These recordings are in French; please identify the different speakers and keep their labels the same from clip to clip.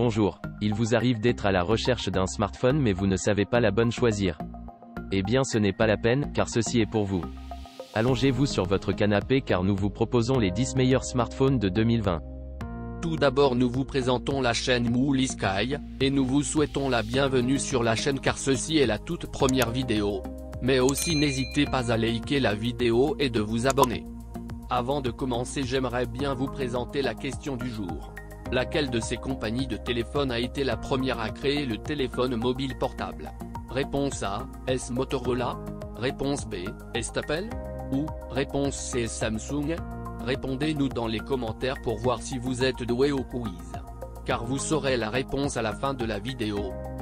Speaker 1: Bonjour, il vous arrive d'être à la recherche d'un smartphone mais vous ne savez pas la bonne choisir. Eh bien ce n'est pas la peine, car ceci est pour vous. Allongez-vous sur votre canapé car nous vous proposons les 10 meilleurs smartphones de 2020.
Speaker 2: Tout d'abord nous vous présentons la chaîne Mouli Sky, et nous vous souhaitons la bienvenue sur la chaîne car ceci est la toute première vidéo. Mais aussi n'hésitez pas à liker la vidéo et de vous abonner. Avant de commencer j'aimerais bien vous présenter la question du jour. Laquelle de ces compagnies de téléphone a été la première à créer le téléphone mobile portable? Réponse A, est-ce Motorola? Réponse B, est-ce Apple? Ou, réponse C, Samsung? Répondez-nous dans les commentaires pour voir si vous êtes doué au quiz. Car vous saurez la réponse à la fin de la vidéo.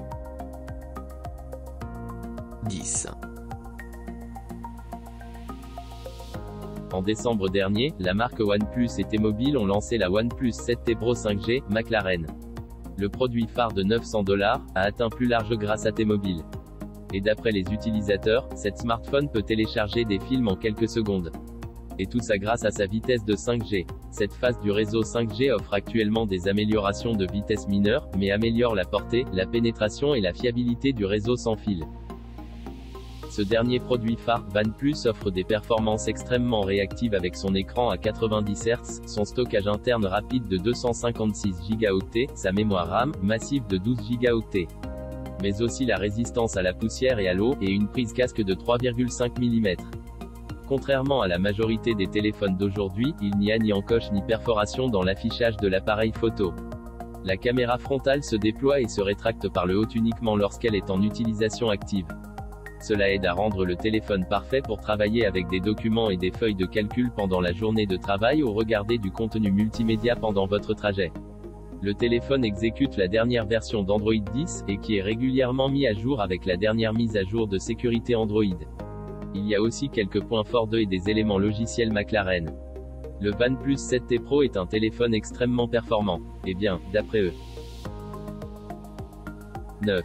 Speaker 2: 10.
Speaker 1: En décembre dernier, la marque OnePlus et T-Mobile ont lancé la OnePlus 7T Pro 5G, McLaren. Le produit phare de $900 a atteint plus large grâce à T-Mobile. Et d'après les utilisateurs, cette smartphone peut télécharger des films en quelques secondes. Et tout ça grâce à sa vitesse de 5G. Cette phase du réseau 5G offre actuellement des améliorations de vitesse mineures, mais améliore la portée, la pénétration et la fiabilité du réseau sans fil. Ce dernier produit phare, OnePlus offre des performances extrêmement réactives avec son écran à 90 Hz, son stockage interne rapide de 256 Go, sa mémoire RAM, massive de 12 Go. Mais aussi la résistance à la poussière et à l'eau, et une prise casque de 3,5 mm. Contrairement à la majorité des téléphones d'aujourd'hui, il n'y a ni encoche ni perforation dans l'affichage de l'appareil photo. La caméra frontale se déploie et se rétracte par le haut uniquement lorsqu'elle est en utilisation active. Cela aide à rendre le téléphone parfait pour travailler avec des documents et des feuilles de calcul pendant la journée de travail ou regarder du contenu multimédia pendant votre trajet. Le téléphone exécute la dernière version d'Android 10, et qui est régulièrement mis à jour avec la dernière mise à jour de sécurité Android. Il y a aussi quelques points forts et des éléments logiciels McLaren. Le OnePlus 7T Pro est un téléphone extrêmement performant. Eh bien, d'après eux. 9.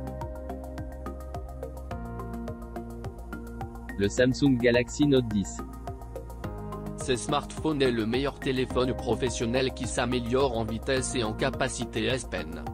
Speaker 1: Le Samsung Galaxy Note 10.
Speaker 2: Ce smartphone est le meilleur téléphone professionnel qui s'améliore en vitesse et en capacité S Pen.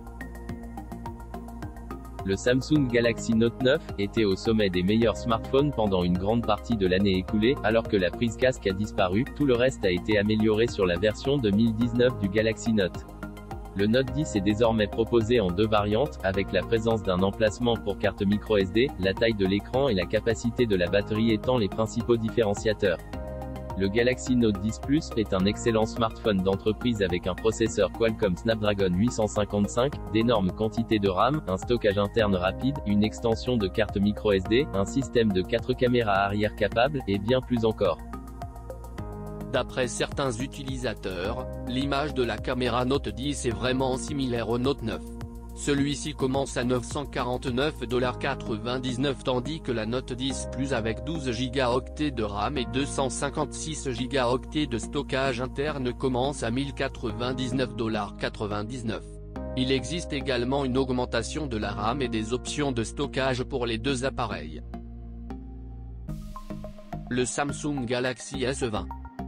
Speaker 1: Le Samsung Galaxy Note 9 était au sommet des meilleurs smartphones pendant une grande partie de l'année écoulée, alors que la prise casque a disparu. Tout le reste a été amélioré sur la version 2019 du Galaxy Note. Le Note 10 est désormais proposé en deux variantes, avec la présence d'un emplacement pour carte microSD, la taille de l'écran et la capacité de la batterie étant les principaux différenciateurs. Le Galaxy Note 10 Plus est un excellent smartphone d'entreprise avec un processeur Qualcomm Snapdragon 855, d'énormes quantités de RAM, un stockage interne rapide, une extension de carte microSD, un système de 4 caméras arrière capables, et bien plus encore.
Speaker 2: D'après certains utilisateurs, l'image de la caméra Note 10 est vraiment similaire au Note 9. Celui-ci commence à $949,99 tandis que la Note 10 Plus avec 12 Go de RAM et 256 Go de stockage interne commence à $1099,99. Il existe également une augmentation de la RAM et des options de stockage pour les deux appareils. Le Samsung Galaxy S20.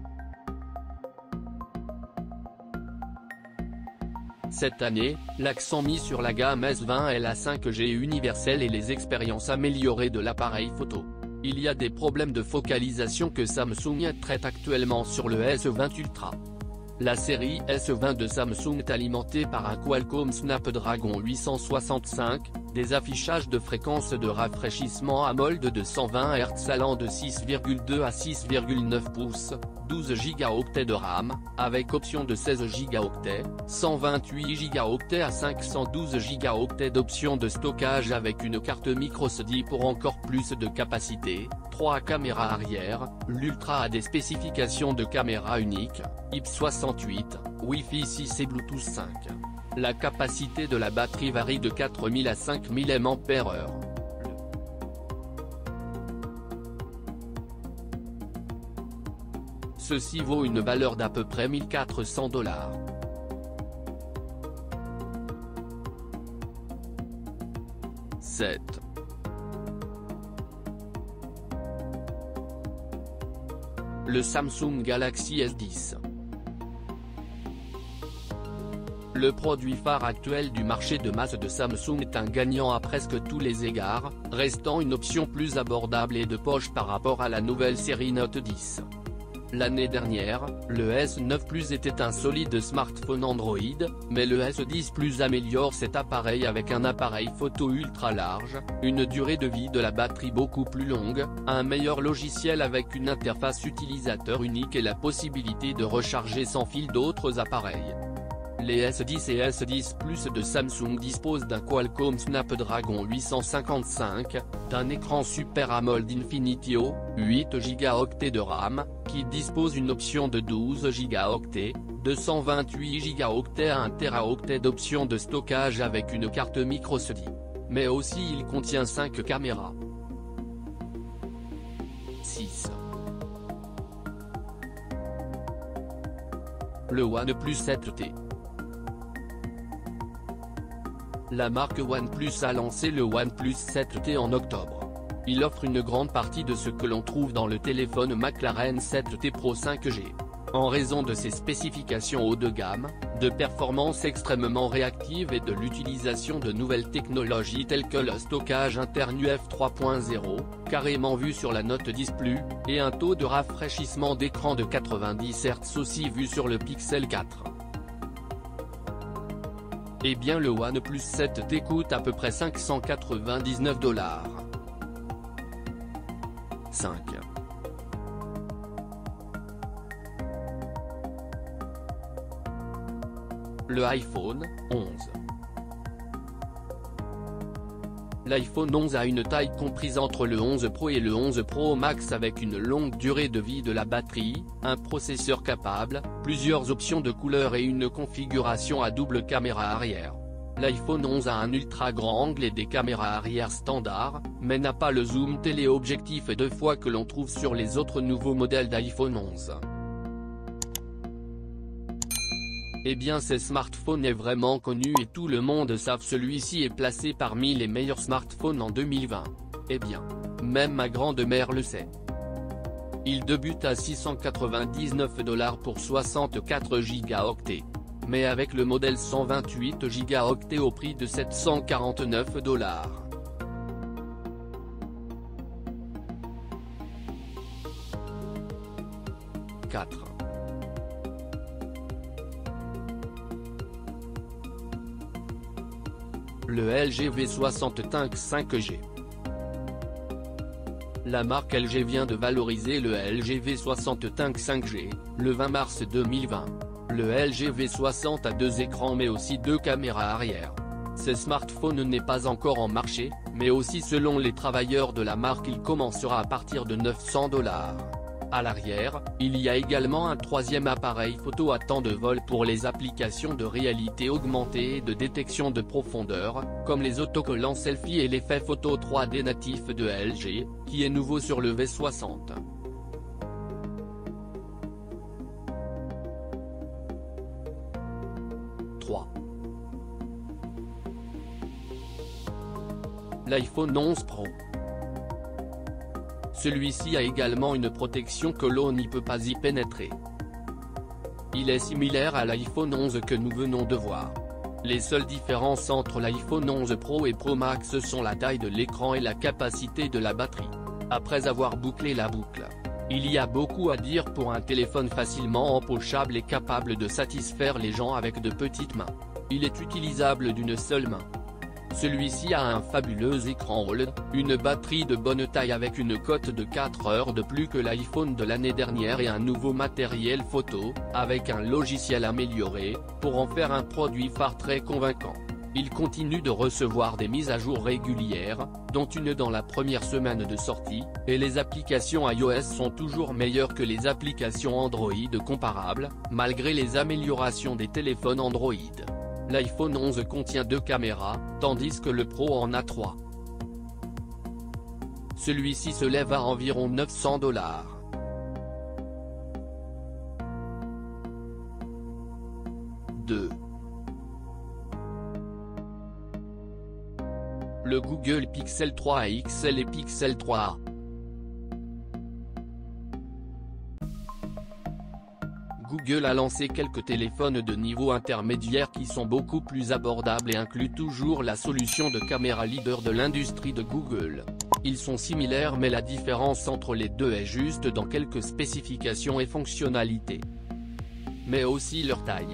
Speaker 2: Cette année, l'accent mis sur la gamme S20 est la 5G universelle et les expériences améliorées de l'appareil photo. Il y a des problèmes de focalisation que Samsung traite actuellement sur le S20 Ultra. La série S20 de Samsung est alimentée par un Qualcomm Snapdragon 865, des affichages de fréquence de rafraîchissement AMOLED de 120 Hz allant de 6,2 à 6,9 pouces, 12 Go de RAM, avec option de 16 Go, 128 Go à 512 Go d'option de stockage avec une carte microSD pour encore plus de capacité, 3 caméras arrière, l'Ultra a des spécifications de caméra unique, IP68, Wi-Fi 6 et Bluetooth 5. La capacité de la batterie varie de 4000 à 5000 mAh. Ceci vaut une valeur d'à peu près $1400. 7. Le Samsung Galaxy S10. Le produit phare actuel du marché de masse de Samsung est un gagnant à presque tous les égards, restant une option plus abordable et de poche par rapport à la nouvelle série Note 10. L'année dernière, le S9 Plus était un solide smartphone Android, mais le S10 Plus améliore cet appareil avec un appareil photo ultra large, une durée de vie de la batterie beaucoup plus longue, un meilleur logiciel avec une interface utilisateur unique et la possibilité de recharger sans fil d'autres appareils. Les S10 et S10 Plus de Samsung disposent d'un Qualcomm Snapdragon 855, d'un écran Super AMOLED Infinity-O, 8 Go de RAM, qui dispose d'une option de 12 Go, 228 Go à 1 Teraoctet d'option de stockage avec une carte microSD. Mais aussi il contient 5 caméras. 6. Le OnePlus 7T. La marque OnePlus a lancé le OnePlus 7T en octobre. Il offre une grande partie de ce que l'on trouve dans le téléphone McLaren 7T Pro 5G. En raison de ses spécifications haut de gamme, de performances extrêmement réactives et de l'utilisation de nouvelles technologies telles que le stockage interne UF 3.0, carrément vu sur la Note 10 Plus, et un taux de rafraîchissement d'écran de 90 Hz aussi vu sur le Pixel 4. Eh bien le OnePlus 7T coûte à peu près $599. 5. Le iPhone 11. L'iPhone 11 a une taille comprise entre le 11 Pro et le 11 Pro Max avec une longue durée de vie de la batterie, un processeur capable, plusieurs options de couleurs et une configuration à double caméra arrière. L'iPhone 11 a un ultra grand angle et des caméras arrière standard, mais n'a pas le zoom téléobjectif et 2 fois que l'on trouve sur les autres nouveaux modèles d'iPhone 11. Eh bien ce smartphone est vraiment connu et tout le monde savent celui-ci est placé parmi les meilleurs smartphones en 2020. Eh bien, même ma grande-mère le sait. Il débute à $699 pour 64 Go. Mais avec le modèle 128 Go au prix de $749. 4. Le LG V60 Tank 5G. La marque LG vient de valoriser le LG V60 Tank 5G, le 20 mars 2020. Le LG V60 a 2 écrans mais aussi 2 caméras arrière. Ce smartphone n'est pas encore en marché, mais aussi selon les travailleurs de la marque il commencera à partir de $900. À l'arrière, il y a également un troisième appareil photo à temps de vol pour les applications de réalité augmentée et de détection de profondeur, comme les autocollants selfie et l'effet photo 3D natif de LG, qui est nouveau sur le V60. L'iPhone 11 Pro. Celui-ci a également une protection que l'eau n'y peut pas y pénétrer. Il est similaire à l'iPhone 11 que nous venons de voir. Les seules différences entre l'iPhone 11 Pro et Pro Max sont la taille de l'écran et la capacité de la batterie. Après avoir bouclé la boucle, il y a beaucoup à dire pour un téléphone facilement empochable et capable de satisfaire les gens avec de petites mains. Il est utilisable d'une seule main. Celui-ci a un fabuleux écran OLED, une batterie de bonne taille avec une cote de 4 heures de plus que l'iPhone de l'année dernière et un nouveau matériel photo, avec un logiciel amélioré, pour en faire un produit phare très convaincant. Il continue de recevoir des mises à jour régulières, dont une dans la première semaine de sortie, et les applications iOS sont toujours meilleures que les applications Android comparables, malgré les améliorations des téléphones Android. L'iPhone 11 contient 2 caméras, tandis que le Pro en a 3. Celui-ci se lève à environ $900. 2. Le Google Pixel 3 XL et Pixel 3a. Google a lancé quelques téléphones de niveau intermédiaire qui sont beaucoup plus abordables et incluent toujours la solution de caméra leader de l'industrie de Google. Ils sont similaires mais la différence entre les deux est juste dans quelques spécifications et fonctionnalités. Mais aussi leur taille.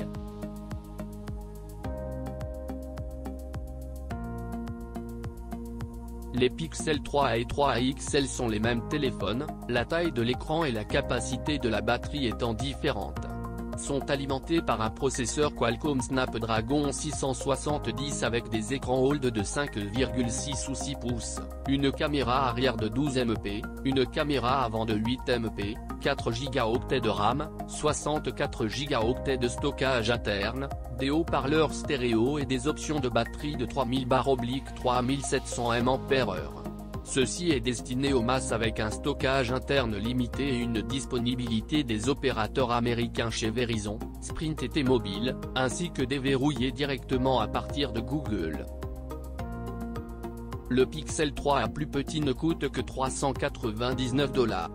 Speaker 2: Les Pixel 3a et 3a XL sont les mêmes téléphones, la taille de l'écran et la capacité de la batterie étant différentes. Sont alimentés par un processeur Qualcomm Snapdragon 670 avec des écrans OLED de 5,6 ou 6 pouces, une caméra arrière de 12 MP, une caméra avant de 8 MP, 4 Go de RAM, 64 Go de stockage interne, des haut-parleurs stéréo et des options de batterie de 3000/3700 mAh. Ceci est destiné aux masses avec un stockage interne limité et une disponibilité des opérateurs américains chez Verizon, Sprint et T-Mobile, ainsi que déverrouillé directement à partir de Google. Le Pixel 3a plus petit ne coûte que $399.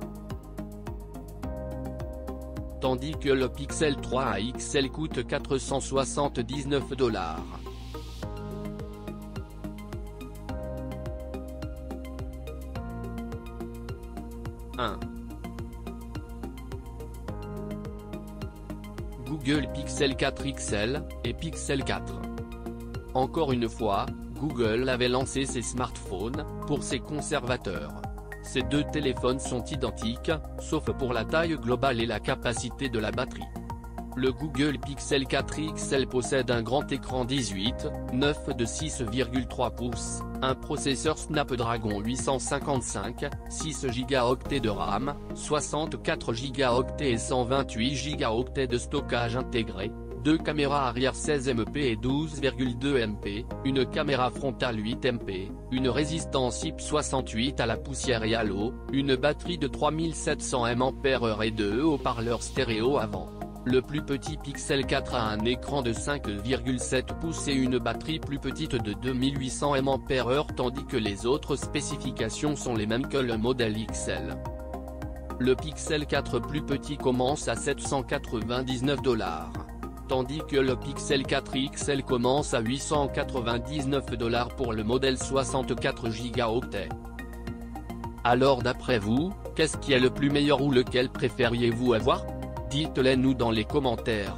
Speaker 2: Tandis que le Pixel 3a XL coûte $479. Google Pixel 4 XL, et Pixel 4. Encore une fois, Google avait lancé ses smartphones, pour ses conservateurs. Ces deux téléphones sont identiques, sauf pour la taille globale et la capacité de la batterie. Le Google Pixel 4 XL possède un grand écran 18:9 de 6,3 pouces, un processeur Snapdragon 855, 6 Go de RAM, 64 Go et 128 Go de stockage intégré, deux caméras arrière 16 MP et 12,2 MP, une caméra frontale 8 MP, une résistance IP68 à la poussière et à l'eau, une batterie de 3700 mAh et deux haut-parleurs stéréo avant. Le plus petit Pixel 4 a un écran de 5,7 pouces et une batterie plus petite de 2800 mAh tandis que les autres spécifications sont les mêmes que le modèle XL. Le Pixel 4 plus petit commence à $799, tandis que le Pixel 4 XL commence à $899 pour le modèle 64 Go. Alors d'après vous, qu'est-ce qui est le plus meilleur ou lequel préfériez-vous avoir ? Dites-le nous dans les commentaires.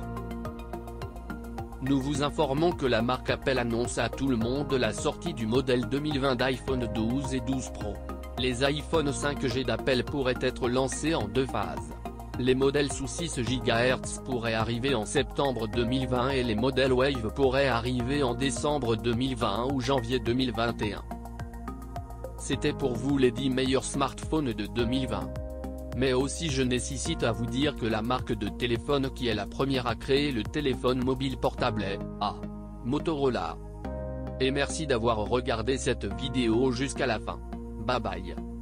Speaker 2: Nous vous informons que la marque Apple annonce à tout le monde la sortie du modèle 2020 d'iPhone 12 et 12 Pro. Les iPhone 5G d'Apple pourraient être lancés en deux phases. Les modèles sous 6 GHz pourraient arriver en septembre 2020 et les modèles Wave pourraient arriver en décembre 2020 ou janvier 2021. C'était pour vous les 10 meilleurs smartphones de 2020. Mais aussi je nécessite à vous dire que la marque de téléphone qui est la première à créer le téléphone mobile portable est Motorola. Et merci d'avoir regardé cette vidéo jusqu'à la fin. Bye bye.